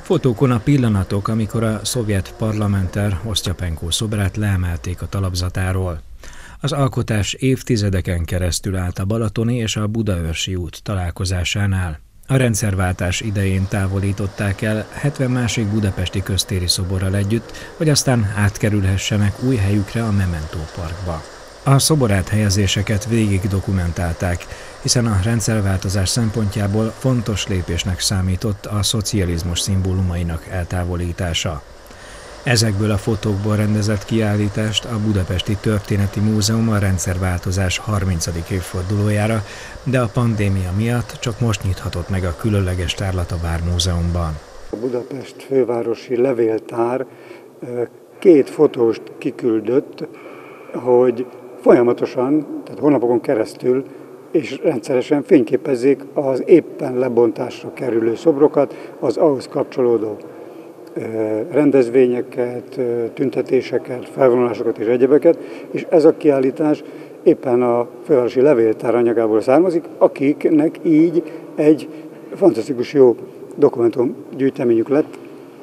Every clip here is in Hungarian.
Fotókon a pillanatok, amikor a szovjet parlamenter Osztyapenko szobrát leemelték a talapzatáról. Az alkotás évtizedeken keresztül állt a Balatoni és a Budaörsi út találkozásánál. A rendszerváltás idején távolították el 70 másik budapesti köztéri szoborral együtt, hogy aztán átkerülhessenek új helyükre a Memento Parkba. A szoboráthelyezéseket végig dokumentálták, hiszen a rendszerváltozás szempontjából fontos lépésnek számított a szocializmus szimbólumainak eltávolítása. Ezekből a fotókból rendezett kiállítást a Budapesti Történeti Múzeum a rendszerváltozás 30. évfordulójára, de a pandémia miatt csak most nyithatott meg a különleges tárlat a Vármúzeumban. A Budapest fővárosi levéltár 2 fotóst kiküldött, hogy folyamatosan, tehát hónapokon keresztül és rendszeresen fényképezzék az éppen lebontásra kerülő szobrokat, az ahhoz kapcsolódó rendezvényeket, tüntetéseket, felvonulásokat és egyebeket, és ez a kiállítás éppen a fővárosi levéltár anyagából származik, akiknek így egy fantasztikus jó dokumentumgyűjteményük lett,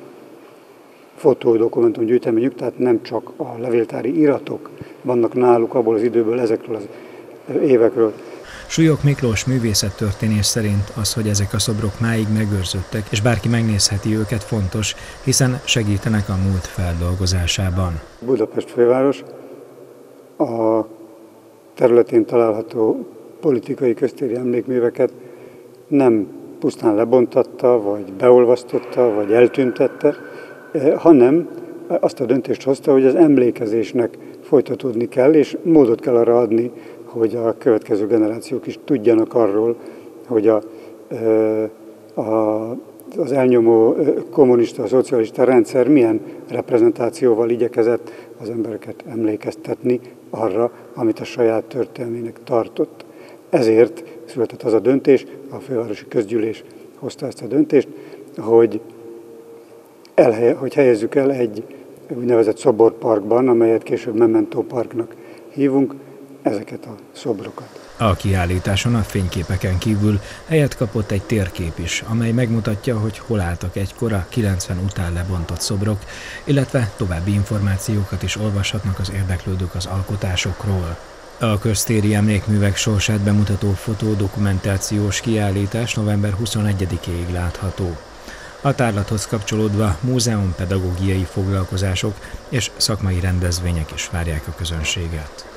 fotódokumentumgyűjteményük, tehát nem csak a levéltári iratok vannak náluk abból az időből, ezekről az évekről. Súlyog Miklós művészettörténész szerint az, hogy ezek a szobrok máig megőrződtek, és bárki megnézheti őket, fontos, hiszen segítenek a múlt feldolgozásában. Budapest főváros a területén található politikai köztéri emlékműveket nem pusztán lebontatta, vagy beolvasztotta, vagy eltüntette, hanem azt a döntést hozta, hogy az emlékezésnek folytatódni kell, és módot kell arra adni, hogy a következő generációk is tudjanak arról, hogy az elnyomó kommunista, szocialista rendszer milyen reprezentációval igyekezett az embereket emlékeztetni arra, amit a saját történelmének tartott. Ezért született az a döntés, a fővárosi közgyűlés hozta ezt a döntést, hogy helyezzük el egy úgynevezett szoborparkban, amelyet később Memento Parknak hívunk, ezeket a szobrokat. A kiállításon a fényképeken kívül helyet kapott egy térkép is, amely megmutatja, hogy hol álltak egykor a 90 után lebontott szobrok, illetve további információkat is olvashatnak az érdeklődők az alkotásokról. A köztéri emlékművek sorsát bemutató fotódokumentációs kiállítás november 21-éig látható. A tárlathoz kapcsolódva múzeumpedagógiai foglalkozások és szakmai rendezvények is várják a közönséget.